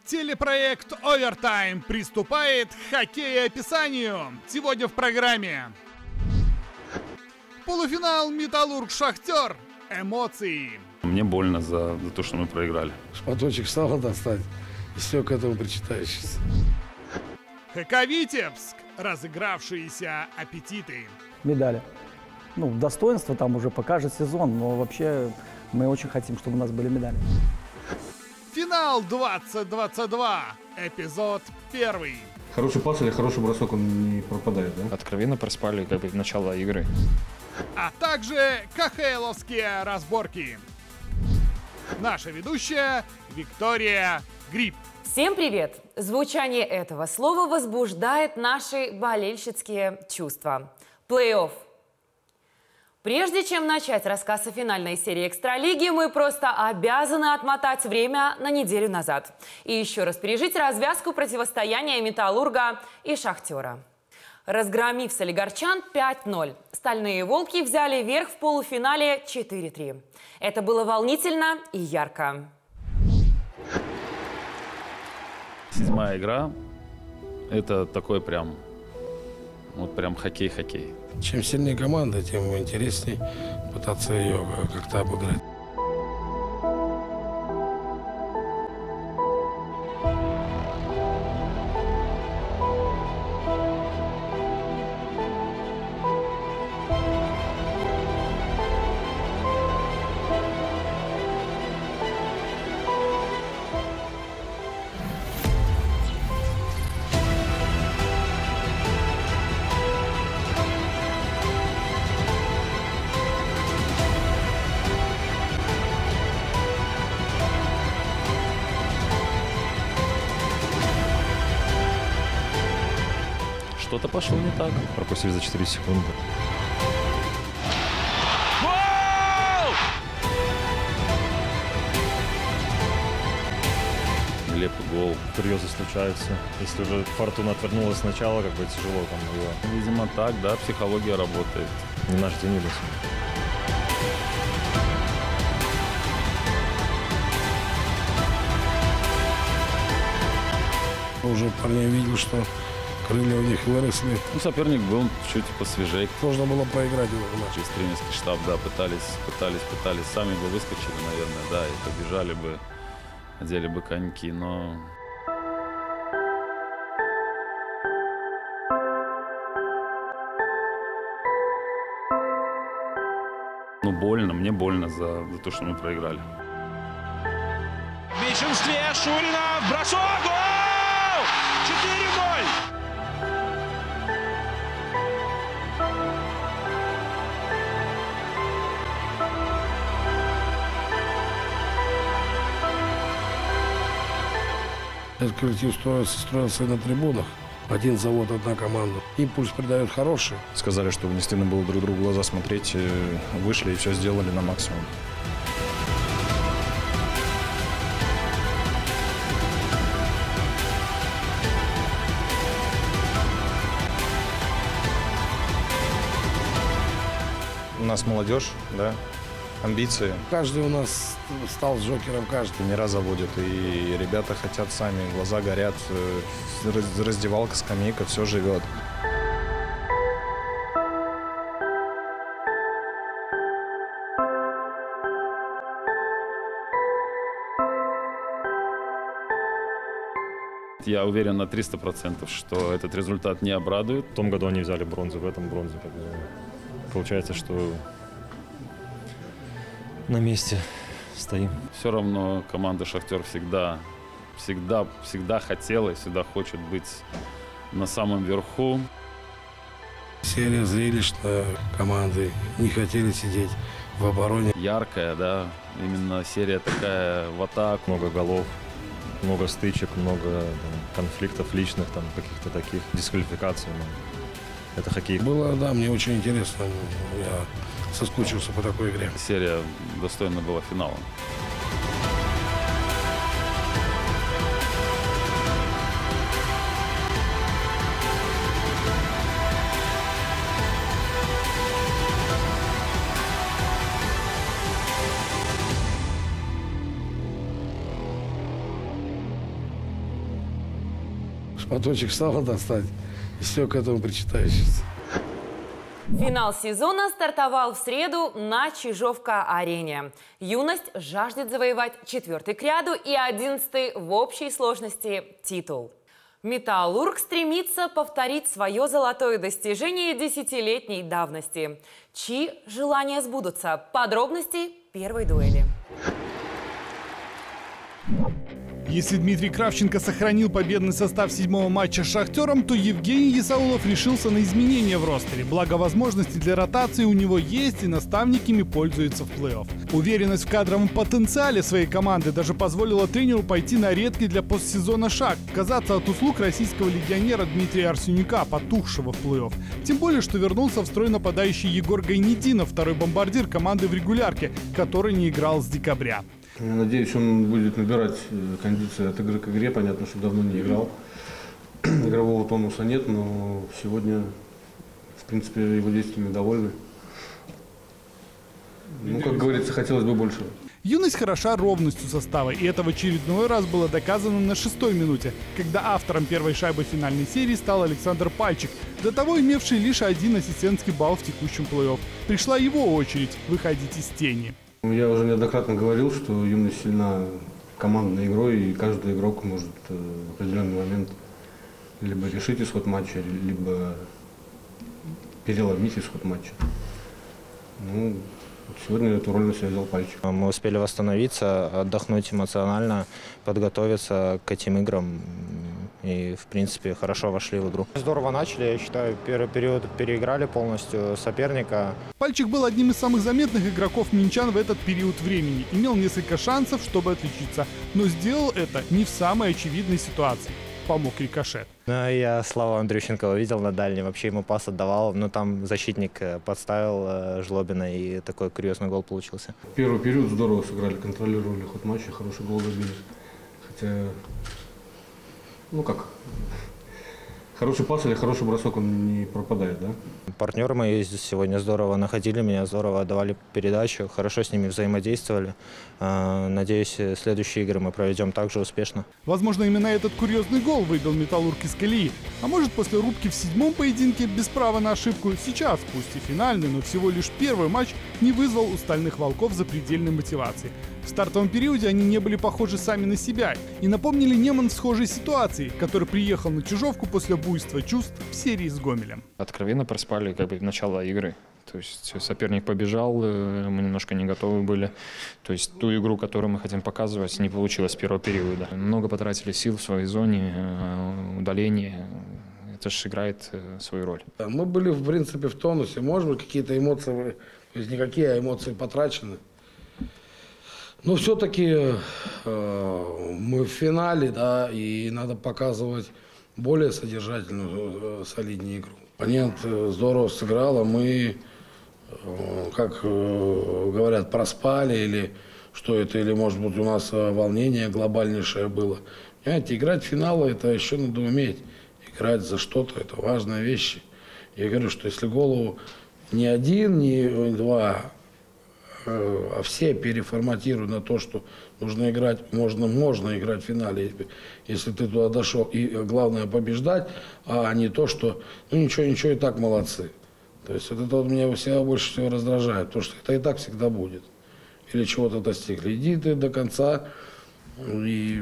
Телепроект «Овертайм» приступает к хоккею-описанию. Сегодня в программе полуфинал «Металлург-Шахтер». Эмоции. Мне больно за то, что мы проиграли. Шматочек сала достать и все к этому причитающееся. ХК «Витебск». Разыгравшиеся аппетиты. Медали. Достоинство там уже покажет сезон, но вообще мы очень хотим, чтобы у нас были медали. Финал 2022. Эпизод 1. Хороший пас или хороший бросок, он не пропадает, да? Откровенно проспали начало игры. А также КХЛовские разборки. Наша ведущая Виктория Гриб. Всем привет! Звучание этого слова возбуждает наши болельщицкие чувства. Плей-офф. Прежде чем начать рассказ о финальной серии Экстралиги, мы просто обязаны отмотать время на неделю назад и еще раз пережить развязку противостояния «Металлурга» и «Шахтера». Разгромив солигорчан 5-0, «Стальные волки» взяли верх в полуфинале 4-3. Это было волнительно и ярко. 7-я игра – это такой прям хоккей-хоккей. Чем сильнее команда, тем интереснее пытаться ее как-то обыграть. Что-то пошло не так. Пропустили за 4 секунды. Нелепый гол. Курьезы случаются. Если уже фортуна отвернулась сначала, тяжело там его. Видимо, так, да, психология работает. Не наш день или Уже парней видел, что крылья у них выросли. Соперник был чуть посвежее. Сложно было проиграть его матч. Через тренерский штаб, да, пытались. Сами бы выскочили, наверное, да, и побежали бы, одели бы коньки, но... Больно, мне больно за то, что мы проиграли. В меньшинстве Шурина, бросок, гол! 4-0. Этот коллектив строился на трибунах. Один завод, одна команда. Импульс придает хороший. Сказали, что не стыдно было друг другу в глаза смотреть. Вышли и все сделали на максимум. У нас молодежь, да, амбиции. Каждый у нас стал джокером, каждый. Тренера заводят, и ребята хотят сами, глаза горят, раздевалка, скамейка, все живет. Я уверен на 300%, что этот результат не обрадует. В том году они взяли бронзу, в этом бронзу. Получается, что на месте стоим. Все равно команда «Шахтер» всегда хотела и всегда хочет быть на самом верху. Серия зрелищная, команды не хотели сидеть в обороне. Яркая, да, именно серия такая в атаку. Много голов, много стычек, много конфликтов личных, каких-то таких дисквалификаций. Это хоккей. Было, да, мне очень интересно. Я соскучился по такой игре. Серия достойна была финала. шматочек сала достать и все к этому причитающееся. Финал сезона стартовал в среду на Чижовка-арене. «Юность» жаждет завоевать 4-й к ряду и 11-й в общей сложности титул. «Металлург» стремится повторить свое золотое достижение 10-летней давности. Чьи желания сбудутся? Подробности первой дуэли. Если Дмитрий Кравченко сохранил победный состав 7-го матча с «Шахтером», то Евгений Исаулов решился на изменения в ростере. Благо, возможности для ротации у него есть, и наставник ими пользуется в плей-офф. Уверенность в кадровом потенциале своей команды даже позволила тренеру пойти на редкий для постсезона шаг – отказаться от услуг российского легионера Дмитрия Арсенюка, потухшего в плей-офф. Тем более, что вернулся в строй нападающий Егор Гайнединов, второй бомбардир команды в регулярке, который не играл с декабря. Я надеюсь, он будет набирать кондиции от игры к игре. Понятно, что давно не играл. Игрового тонуса нет, но сегодня, в принципе, его действиями довольны. Ну, как говорится, хотелось бы больше. «Юность» хороша ровностью состава, и это в очередной раз было доказано на 6-й минуте, когда автором первой шайбы финальной серии стал Александр Пальчик, до того имевший лишь 1 ассистентский балл в текущем плей-офф. Пришла его очередь выходить из тени. Я уже неоднократно говорил, что «Юность» сильна командной игрой, и каждый игрок может в определенный момент либо решить исход матча, либо переломить исход матча. Ну, сегодня эту роль на себя взял Пальчик. Мы успели восстановиться, отдохнуть эмоционально, подготовиться к этим играм и, в принципе, хорошо вошли в игру. Здорово начали, я считаю, первый период переиграли полностью соперника. Пальчик был одним из самых заметных игроков минчан в этот период времени. Имел несколько шансов, чтобы отличиться, но сделал это не в самой очевидной ситуации. Помог рикошет. Я Славу Андрющенко увидел на дальнем, вообще ему пас отдавал, но там защитник подставил Жлобина, и такой курьезный гол получился. Первый период здорово сыграли, контролировали ход матча, хороший гол забили. Хотя, ну как, хороший пас или хороший бросок, он не пропадает, да? Партнеры мои сегодня здорово находили меня, здорово отдавали передачу, хорошо с ними взаимодействовали. Надеюсь, следующие игры мы проведем также успешно. Возможно, именно этот курьезный гол выбил «Металлург» из колеи. А может, после рубки в 7-м поединке без права на ошибку сейчас, пусть и финальный, но всего лишь первый матч не вызвал у «Стальных волков» запредельной мотивации. В стартовом периоде они не были похожи сами на себя и напомнили Неман в схожей ситуации, который приехал на Чижовку после буйства чувств в серии с Гомелем. Откровенно проспали начало игры. То есть соперник побежал, мы немножко не готовы были. То есть ту игру, которую мы хотим показывать, не получилось с первого периода. Много потратили сил в своей зоне, удаление. Это же играет свою роль. Мы были, в принципе, в тонусе. Может быть, какие-то эмоции, то есть никакие эмоции потрачены. Но все-таки мы в финале, да, и надо показывать более содержательную, солиднее игру. Оппонент здорово сыграл, а мы, как говорят, проспали или что это, или, может быть, у нас волнение глобальнейшее было. Понимаете, играть в финалы, это еще надо уметь. Играть за что-то, это важные вещи. Я говорю, что если голову не один, не два, а все переформатируют на то, что нужно играть, можно играть в финале, если ты туда дошел. И главное побеждать, а не то, что ну ничего, и так молодцы. То есть это вот меня всегда больше всего раздражает, потому что это и так всегда будет. Или чего-то достигли. Иди ты до конца, и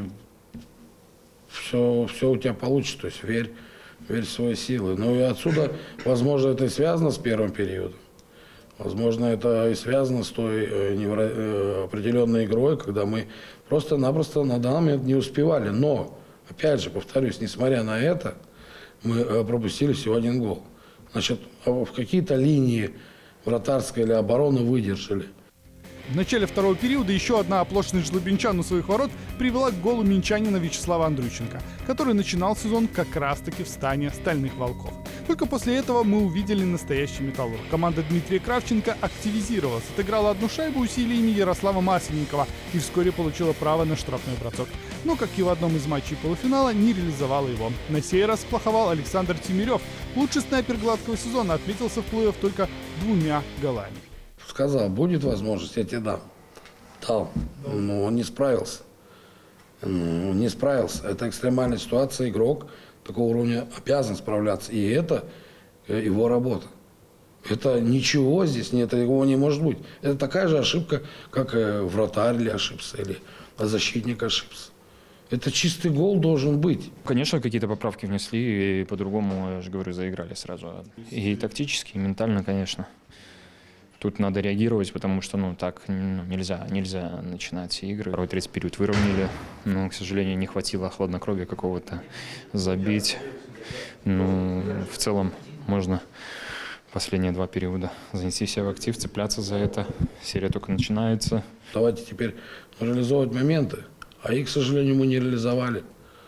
все у тебя получится. То есть верь в свои силы. Ну и отсюда, возможно, это и связано с первым периодом. Возможно, это и связано с той определенной игрой, когда мы просто-напросто на данный момент не успевали. Но, опять же, повторюсь, несмотря на это, мы пропустили всего 1 гол. Значит, в какие-то линии вратарской или обороны выдержали. В начале второго периода еще одна оплошность жлобинчан у своих ворот привела к голу минчанина Вячеслава Андрющенко, который начинал сезон как раз-таки в стане «Стальных волков». Только после этого мы увидели настоящий «Металлург». Команда Дмитрия Кравченко активизировалась, отыграла 1 шайбу усилиями Ярослава Масленникова и вскоре получила право на штрафной бросок. Но, как и в одном из матчей полуфинала, не реализовала его. На сей раз сплоховал Александр Тимирев. Лучший снайпер гладкого сезона отметился в плей-офф только 2 голами. Сказал, будет возможность, я тебе дам. Дал. Но он не справился. Это экстремальная ситуация, игрок такого уровня обязан справляться. И это его работа. Это ничего здесь нет, его не может быть. Это такая же ошибка, как вратарь ли ошибся, или защитник ошибся. Это чистый гол должен быть. Конечно, какие-то поправки внесли, и по-другому, я же говорю, заиграли сразу. И тактически, и ментально, конечно. Тут надо реагировать, потому что, так нельзя начинать игры. Второй, третий период выровняли, но, к сожалению, не хватило хладнокровия какого-то забить. В целом можно последние 2 периода занести себя в актив, цепляться за это. Серия только начинается. Давайте теперь реализовывать моменты. А их, к сожалению, мы не реализовали.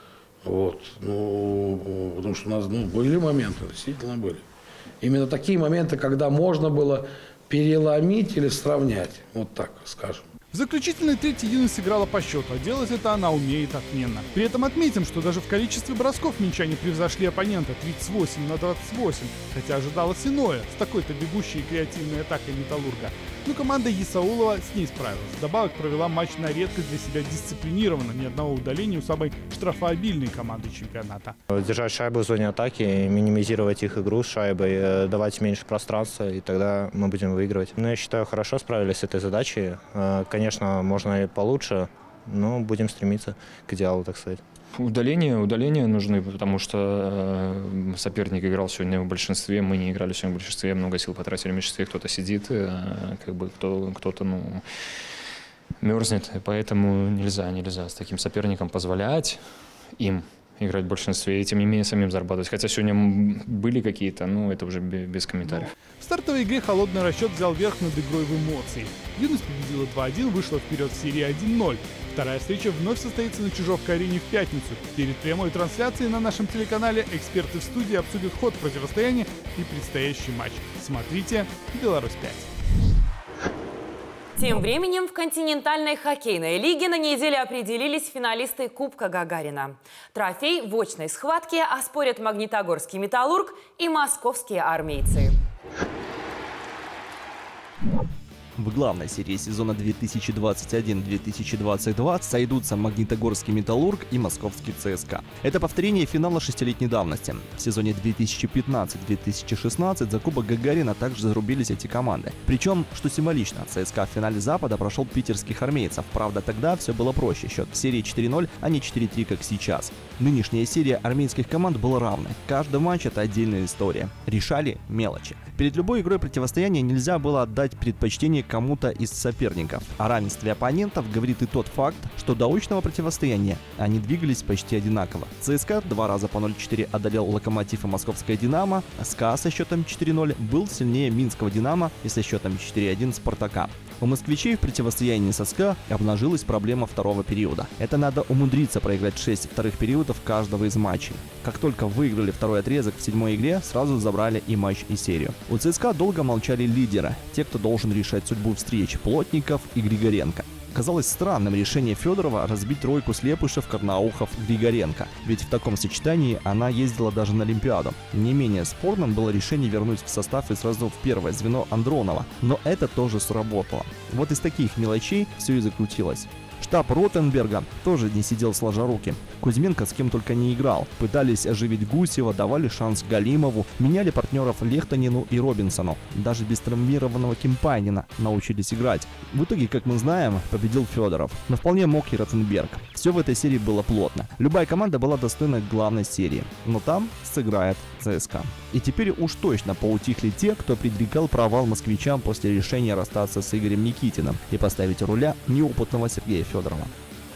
Потому что у нас были моменты, действительно были. Именно такие моменты, когда можно было переломить или сравнять. Вот так скажем. В заключительной трети Юность играла по счету, а делать это она умеет отменно. При этом отметим, что даже в количестве бросков минчане превзошли оппонента 38-28, хотя ожидалось иное, с такой-то бегущей и креативной атакой Металлурга. Но команда Исаулова с ней справилась. Вдобавок провела матч на редкость для себя дисциплинированно, ни одного удаления у самой штрафообильной команды чемпионата. Держать шайбу в зоне атаки, минимизировать их игру с шайбой, давать меньше пространства, и тогда мы будем выигрывать. Я считаю, хорошо справились с этой задачей. Конечно, можно и получше, но будем стремиться к идеалу, так сказать. Удаления нужны, потому что соперник играл сегодня в большинстве, мы не играли сегодня в большинстве, много сил потратили в меньшинстве, кто-то сидит, кто-то мерзнет, поэтому нельзя с таким соперником позволять им играть в большинстве и тем не менее самим зарабатывать. Хотя сегодня были какие-то, это уже без комментариев. В стартовой игре холодный расчет взял верх над игрой в эмоции. Юность победила 2-1, вышла вперед в серии 1-0. Вторая встреча вновь состоится на Чижовской-арене в пятницу. Перед прямой трансляцией на нашем телеканале эксперты в студии обсудят ход противостояния и предстоящий матч. Смотрите «Беларусь-5». Тем временем в континентальной хоккейной лиге на неделе определились финалисты Кубка Гагарина. Трофей в очной схватке оспорят Магнитогорский «Металлург» и московские армейцы. В главной серии сезона 2021-2022 сойдутся Магнитогорский «Металлург» и московский ЦСКА. Это повторение финала 6-летней давности. В сезоне 2015-2016 за Кубок Гагарина также зарубились эти команды. Причем, что символично, ЦСКА в финале Запада прошел питерских армейцев. Правда, тогда все было проще. Счет в серии 4-0, а не 4-3, как сейчас. Нынешняя серия армейских команд была равной. Каждый матч — это отдельная история. Решали мелочи. Перед любой игрой противостояния нельзя было отдать предпочтение кому-то из соперников. О равенстве оппонентов говорит и тот факт, что до очного противостояния они двигались почти одинаково. ЦСКА 2 раза по 0-4 одолел Локомотив и Московское Динамо, СКА со счетом 4-0 был сильнее Минского Динамо и со счетом 4-1 Спартака. У москвичей в противостоянии со СКА обнажилась проблема второго периода. Это надо умудриться проиграть 6 вторых периодов каждого из матчей. Как только выиграли второй отрезок в 7-й игре, сразу забрали и матч, и серию. У ЦСКА долго молчали лидеры, те, кто должен решать судьбу встреч: Плотников и Григоренко. Казалось странным решение Федорова разбить тройку Слепышев, Карнаухов, Григоренко. Ведь в таком сочетании она ездила даже на Олимпиаду. Не менее спорным было решение вернуть в состав и сразу в первое звено Андронова. Но это тоже сработало. Вот из таких мелочей все и закрутилось. Штаб Ротенберга тоже не сидел сложа руки. Кузьменко с кем только не играл. Пытались оживить Гусева, давали шанс Галимову, меняли партнеров Лехтонину и Робинсону. Даже без травмированного Кимпайнина научились играть. В итоге, как мы знаем, победил Федоров. Но вполне мог и Ротенберг. Все в этой серии было плотно. Любая команда была достойна главной серии. Но там сыграет ЦСКА. И теперь уж точно поутихли те, кто предрекал провал москвичам после решения расстаться с Игорем Никитиным и поставить у руля неопытного Сергея Федорова.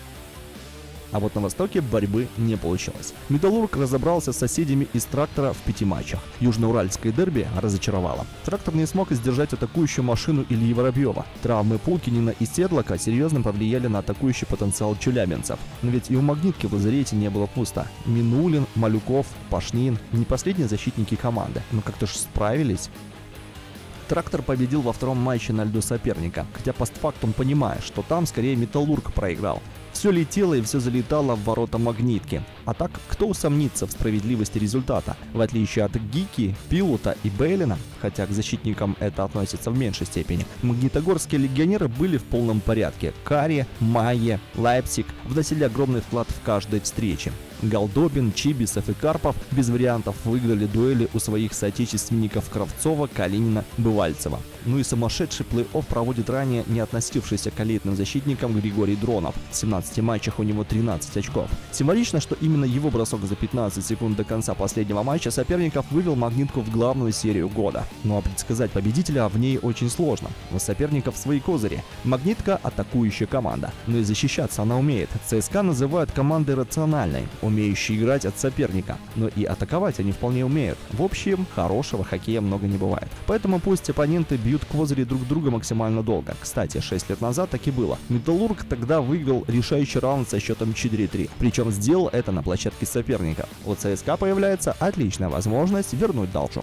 А вот на Востоке борьбы не получилось. «Металлург» разобрался с соседями из «Трактора» в 5 матчах. Южноуральское дерби разочаровало. «Трактор» не смог сдержать атакующую машину Ильи Воробьева. Травмы Пулкинина и Седлака серьезно повлияли на атакующий потенциал челябинцев. Но ведь и у «Магнитки» в лазарете не было пусто. Минулин, Малюков, Пашнин – не последние защитники команды. Но как-то ж справились. «Трактор» победил во втором матче на льду соперника, хотя постфактум понимая, что там скорее «Металлург» проиграл. Все летело и все залетало в ворота «Магнитки». А так, кто усомнится в справедливости результата? В отличие от Гики, Пилута и Бейлина, хотя к защитникам это относится в меньшей степени, магнитогорские легионеры были в полном порядке. Карри, Майе, Лейпциг вносили огромный вклад в каждой встрече. Голдобин, Чибисов и Карпов без вариантов выиграли дуэли у своих соотечественников Кравцова, Калинина, Бывальцева. Ну и сумасшедший плей-офф проводит ранее не относившийся к элитным защитникам Григорий Дронов. В 17 матчах у него 13 очков. Символично, что именно его бросок за 15 секунд до конца последнего матча соперников вывел «Магнитку» в главную серию года. Ну а предсказать победителя в ней очень сложно. У соперников свои козыри. «Магнитка» — атакующая команда. Но и защищаться она умеет. ЦСКА называют командой рациональной, умеющей играть от соперника. Но и атаковать они вполне умеют. В общем, хорошего хоккея много не бывает. Поэтому пусть оппоненты бьют козыри друг друга максимально долго. Кстати, 6 лет назад так и было. «Металлург» тогда выиграл решающий раунд со счетом 4-3. Причем сделал это на площадке соперника. У ЦСКА появляется отличная возможность вернуть должок.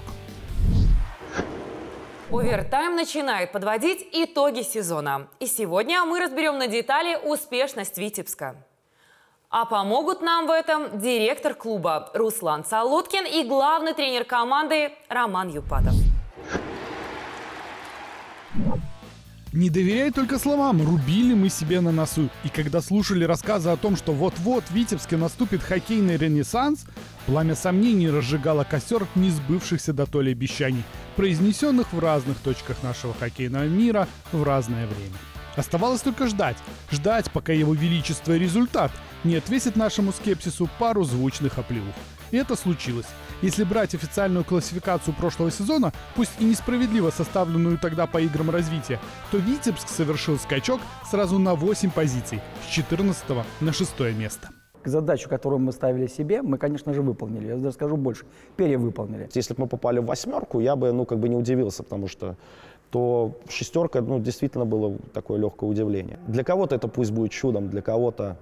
Овертайм начинает подводить итоги сезона. И сегодня мы разберем на детали успешность Витебска. А помогут нам в этом директор клуба Руслан Солодкин и главный тренер команды Роман Юпатов. Не доверяй только словам, рубили мы себе на носу. И когда слушали рассказы о том, что вот-вот в Витебске наступит хоккейный ренессанс, пламя сомнений разжигало костер несбывшихся дотоле обещаний, произнесенных в разных точках нашего хоккейного мира в разное время. Оставалось только ждать, пока его величество и результат не отвесит нашему скепсису пару звучных оплеух. И это случилось. Если брать официальную классификацию прошлого сезона, пусть и несправедливо составленную тогда по играм развития, то Витебск совершил скачок сразу на 8 позиций, с 14 на 6 место. Задачу, которую мы ставили себе, мы, конечно же, выполнили. Я даже скажу больше, перевыполнили. Если бы мы попали в 8-ку, я бы, не удивился, потому что то 6-ка, действительно было такое легкое удивление. Для кого-то это пусть будет чудом, для кого-то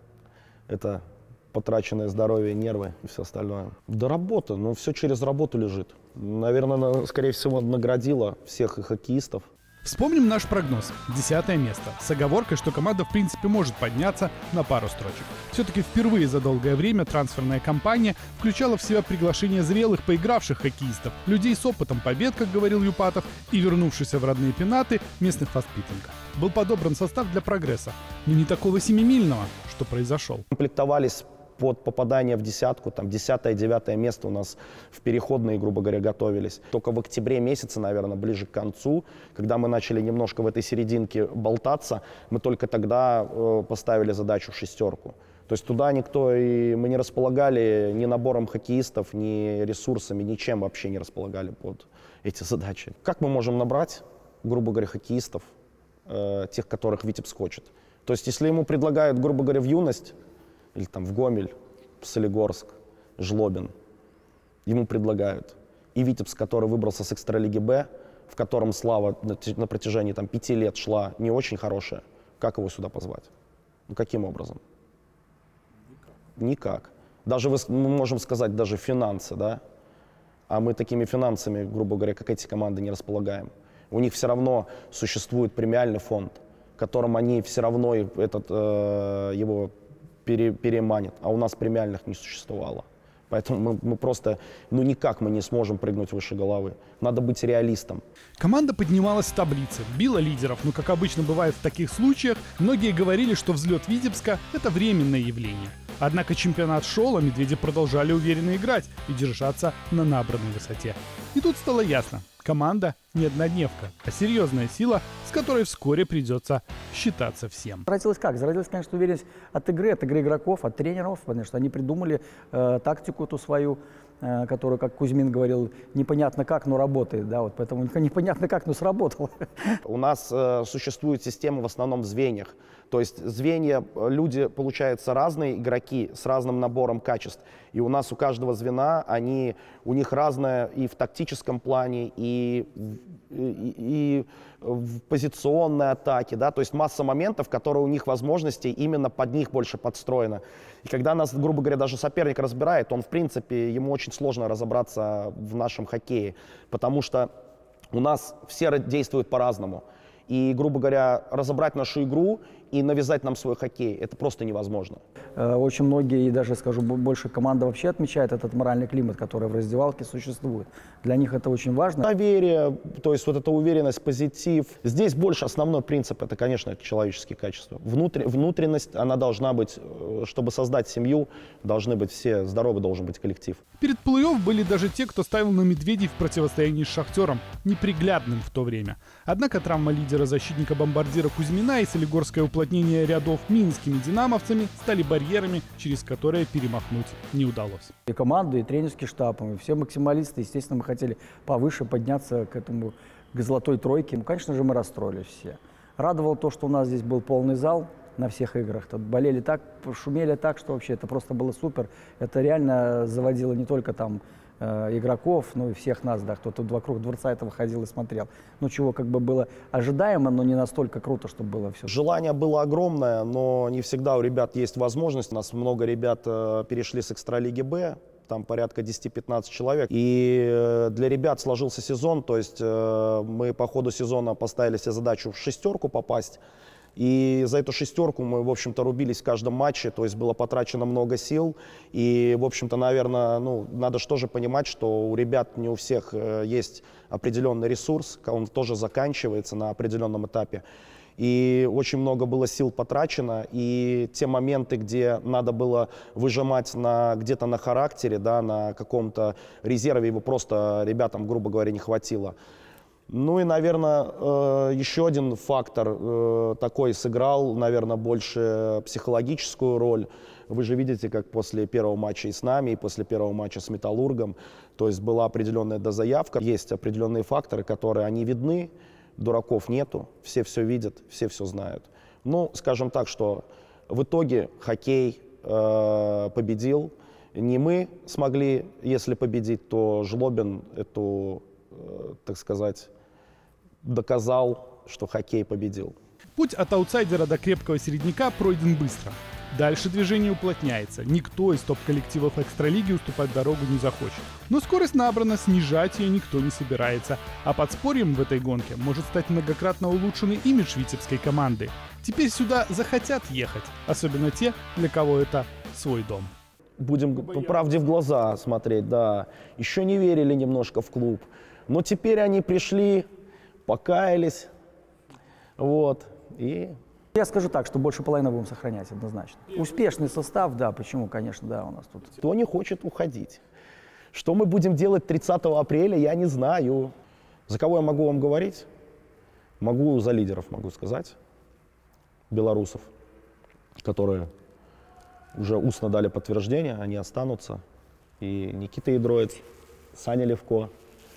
это потраченное здоровье, нервы и все остальное. Да работа, все через работу лежит. Наверное, скорее всего, наградила всех и хоккеистов. Вспомним наш прогноз. 10 место. С оговоркой, что команда в принципе может подняться на пару строчек. Все-таки впервые за долгое время трансферная кампания включала в себя приглашение зрелых, поигравших хоккеистов, людей с опытом побед, как говорил Юпатов, и вернувшихся в родные пенаты местных воспитанников. Был подобран состав для прогресса, но не такого семимильного, что произошел. Комплектовались под попадание в десятку, 10-9 место у нас в переходные, грубо говоря, готовились. Только в октябре месяце, наверное, ближе к концу, когда мы начали немножко в этой серединке болтаться, мы только тогда поставили задачу в 6-ку. То есть туда мы не располагали ни набором хоккеистов, ни ресурсами, ничем вообще не располагали под эти задачи. Как мы можем набрать, грубо говоря, хоккеистов, тех, которых Витебск хочет? То есть если ему предлагают, грубо говоря, в юность, или в Гомель, в Солигорск, Жлобин. Ему предлагают. И Витебск, который выбрался с экстралиги Б, в котором слава на протяжении 5 лет шла не очень хорошая, как его сюда позвать? Каким образом? Никак. Даже мы можем сказать, даже финансы, да? А мы такими финансами, грубо говоря, как эти команды, не располагаем. У них все равно существует премиальный фонд, которым они все равно его переманит, а у нас премиальных не существовало. Поэтому мы просто, никак мы не сможем прыгнуть выше головы. Надо быть реалистом. Команда поднималась в таблице, била лидеров, но, как обычно бывает в таких случаях, многие говорили, что взлет Витебска – это временное явление. Однако чемпионат шел, а медведи продолжали уверенно играть и держаться на набранной высоте. И тут стало ясно – команда не однодневка, а серьезная сила, с которой вскоре придется считаться всем. Зародилась как? Зародилась, конечно, уверенность от игры игроков, от тренеров, потому что они придумали тактику эту свою, которую, как Кузьмин говорил, непонятно как, но работает. Да, поэтому непонятно как, но сработало. У нас существует система в основном в звеньях. То есть звенья, люди, получается, разные игроки с разным набором качеств. И у нас у каждого звена, у них разное и в тактическом плане, и в позиционной атаке. Да? То есть масса моментов, которые у них возможностей именно под них больше подстроено. И когда нас, грубо говоря, даже соперник разбирает, он, в принципе, ему очень сложно разобраться в нашем хоккее. Потому что у нас все действуют по-разному. И, грубо говоря, разобрать нашу игру и навязать нам свой хоккей. Это просто невозможно. Очень многие, и даже, скажу больше, команда вообще отмечает этот моральный климат, который в раздевалке существует. Для них это очень важно. Доверие, то есть вот эта уверенность, позитив. Здесь больше основной принцип, это, конечно, человеческие качества. Внутренность, она должна быть, чтобы создать семью, должны быть все, здоровый должен быть коллектив. Перед плей-офф были даже те, кто ставил на медведей в противостоянии с «Шахтером», неприглядным в то время. Однако травма лидера защитника-бомбардира Кузьмина и солигорское уплотнение рядов минскими динамовцами стали барьерами, через которые перемахнуть не удалось. И команда, и тренерский штаб, и все максималисты, естественно, мы хотели повыше подняться к золотой тройке. Ну, конечно же, мы расстроились все. Радовало то, что у нас здесь был полный зал на всех играх. Тут болели так, шумели так, что вообще это просто было супер. Это реально заводило не только там игроков, но и всех нас, да, кто-то вокруг дворца этого ходил и смотрел. Ну, чего как бы было ожидаемо, но не настолько круто, чтобы было все. Желание было огромное, но не всегда у ребят есть возможность. У нас много ребят перешли с экстралиги Б, там порядка 10-15 человек. И для ребят сложился сезон, то есть мы по ходу сезона поставили себе задачу в шестерку попасть. И за эту шестерку мы, в общем-то, рубились в каждом матче, то есть было потрачено много сил. И, в общем-то, наверное, надо же тоже понимать, что у ребят не у всех есть определенный ресурс, он тоже заканчивается на определенном этапе. И очень много было сил потрачено, и те моменты, где надо было выжимать где-то на характере, да, на каком-то резерве, его просто ребятам, грубо говоря, не хватило. Ну и, наверное, еще один фактор такой сыграл, наверное, больше психологическую роль. Вы же видите, как после первого матча и с нами, и после первого матча с «Металлургом», то есть была определенная дозаявка. Есть определенные факторы, которые они видны, дураков нету, все видят, все знают. Ну, скажем так, что в итоге хоккей победил. Не мы смогли, если победить, то Жлобин эту, так сказать, доказал, что хоккей победил. Путь от аутсайдера до крепкого середняка пройден быстро. Дальше движение уплотняется. Никто из топ-коллективов экстралиги уступать дорогу не захочет. Но скорость набрана, снижать ее никто не собирается. А подспорьем в этой гонке может стать многократно улучшенный имидж витебской команды. Теперь сюда захотят ехать, особенно те, для кого это свой дом. Будем по правде в глаза смотреть, да. Еще не верили немножко в клуб. Но теперь они пришли, покаялись, вот, и... Я скажу так, что больше половины будем сохранять однозначно. Успешный состав, да, почему, конечно, да, у нас тут. Кто не хочет уходить? Что мы будем делать 30 апреля, я не знаю. За кого я могу вам говорить? Могу за лидеров, могу сказать. Белорусов, которые уже устно дали подтверждение, они останутся. И Никита Ядроец, Саня Левко,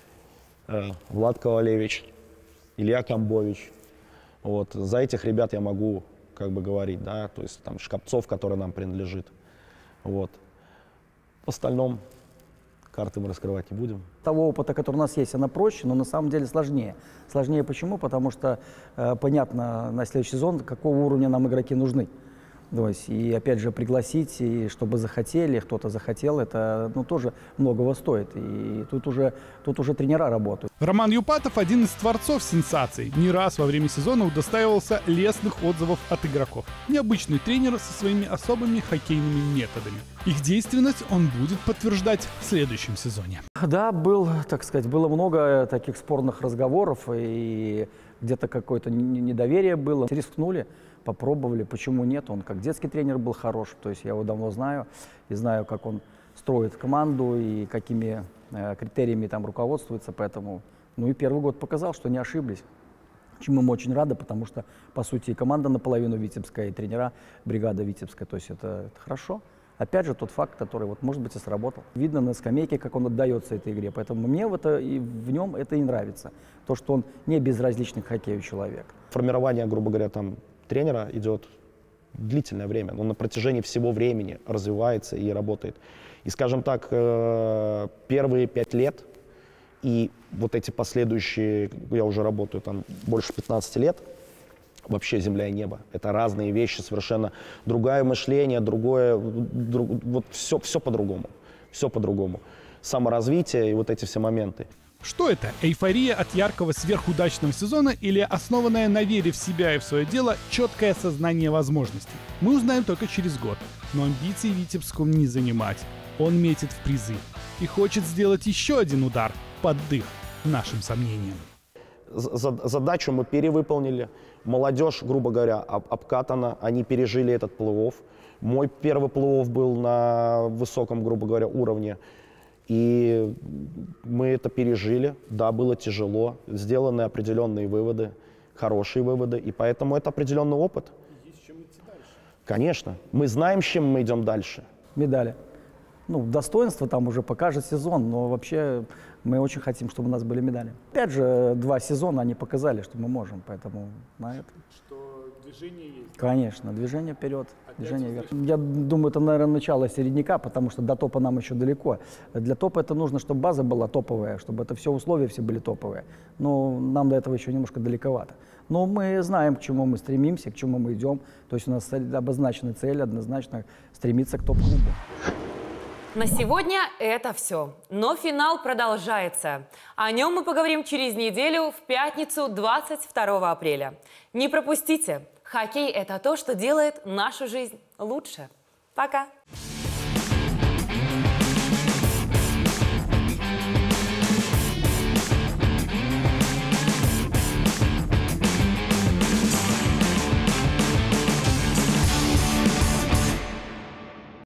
Влад Ковалевич, Илья Камбович. Вот. За этих ребят я могу как бы говорить, да, то есть там Шкапцов, который нам принадлежит. Вот. В остальном карты мы раскрывать не будем. Того опыта, который у нас есть, она проще, но на самом деле сложнее. Сложнее почему? Потому что понятно на следующий сезон, какого уровня нам игроки нужны. То есть, и опять же пригласить, и чтобы захотели, кто-то захотел, это тоже многого стоит. И тут уже тренера работают. Роман Юпатов – один из творцов сенсаций. Не раз во время сезона удостаивался лестных отзывов от игроков. Необычный тренер со своими особыми хоккейными методами. Их действенность он будет подтверждать в следующем сезоне. Да, было много таких спорных разговоров, и где-то какое-то недоверие было. Рискнули. Попробовали, почему нет, он как детский тренер был хорош, то есть я его давно знаю, и знаю, как он строит команду и какими критериями там руководствуется, поэтому, и первый год показал, что не ошиблись, чему мы очень рады, потому что, по сути, и команда наполовину витебская, и тренера бригада витебская, то есть это хорошо. Опять же, тот факт, который, может быть, и сработал. Видно на скамейке, как он отдается этой игре, поэтому мне в нем это и нравится, то, что он не безразличный к хоккею человек. Формирование, грубо говоря, там, тренера идет длительное время, он на протяжении всего времени развивается и работает. И, скажем так, первые 5 лет и вот эти последующие, я уже работаю там больше 15 лет, вообще земля и небо. Это разные вещи, совершенно другое мышление, вот все по-другому. Все по-другому. Саморазвитие и вот эти все моменты. Что это? Эйфория от яркого сверхудачного сезона или основанное на вере в себя и в свое дело четкое осознание возможностей? Мы узнаем только через год. Но амбиций Витебску не занимать. Он метит в призы и хочет сделать еще один удар под дых нашим сомнениям. Задачу мы перевыполнили. Молодежь, грубо говоря, обкатана. Они пережили этот плей-офф. Мой первый плей-офф был на высоком, грубо говоря, уровне. И мы это пережили. Да, было тяжело. Сделаны определенные выводы, хорошие выводы. И поэтому это определенный опыт. Есть с чем идти дальше. Конечно. Мы знаем, с чем мы идем дальше. Медали. Ну, достоинство там уже покажет сезон, но вообще мы очень хотим, чтобы у нас были медали. Опять же, 2 сезона они показали, что мы можем, поэтому на это. Что движение есть? Конечно, движение вперед, движение вверх. Я думаю, это, наверное, начало середняка, потому что до топа нам еще далеко. Для топа это нужно, чтобы база была топовая, чтобы это все условия все были топовые. Но нам до этого еще немножко далековато. Но мы знаем, к чему мы стремимся, к чему мы идем. То есть у нас обозначена цель, однозначно стремиться к топ-клубу. На сегодня это все. Но финал продолжается. О нем мы поговорим через неделю в пятницу 22 апреля. Не пропустите. Хоккей – это то, что делает нашу жизнь лучше. Пока!